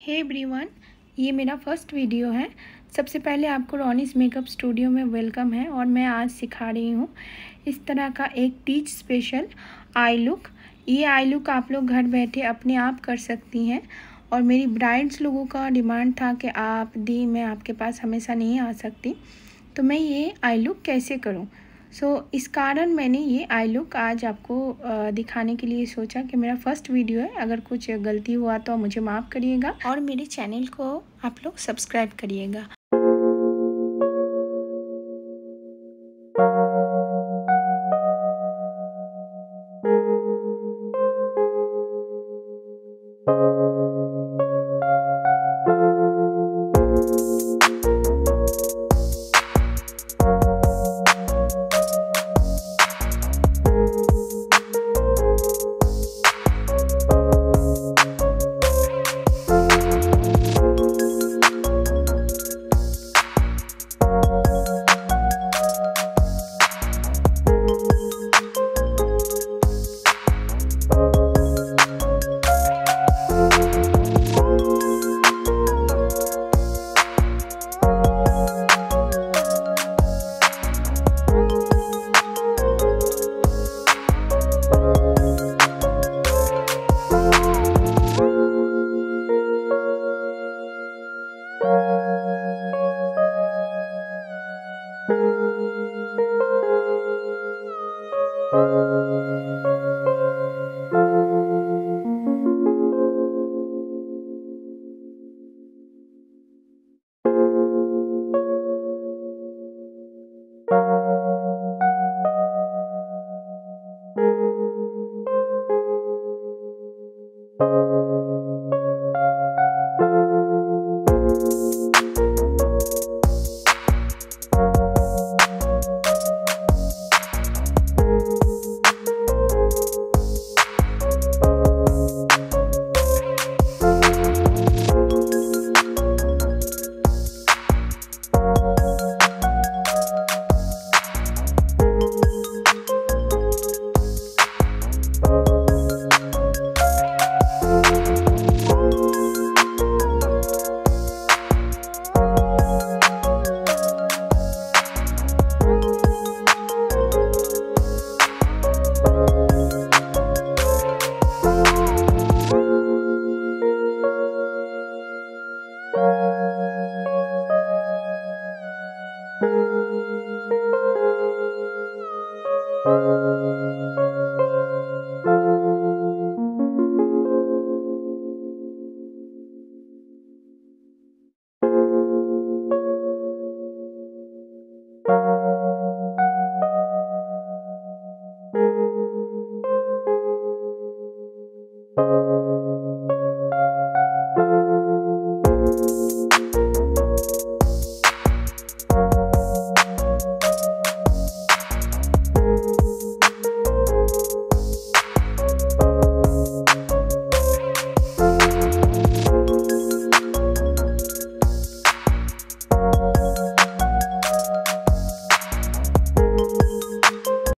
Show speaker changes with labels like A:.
A: Hey everyone, ये मेरा first video है। सबसे पहले आपको रॉनीस मेकअप स्टूडियो में वेलकम है और मैं आज सिखा रही हूँ इस तरह का एक टीच स्पेशल आई लुक। ये आई लुक आप लोग घर बैठे अपने आप कर सकती हैं और मेरी ब्राइड्स लोगों का डिमांड था कि आप दी मैं आपके पास हमेशा नहीं आ सकती, तो मैं ये आई लुक कैसे करूँ। इस कारण मैंने ये आई लुक आज आपको दिखाने के लिए सोचा कि मेरा फर्स्ट वीडियो है। अगर कुछ गलती हुआ तो मुझे माफ़ करिएगा और मेरे चैनल को आप लोग सब्सक्राइब करिएगा।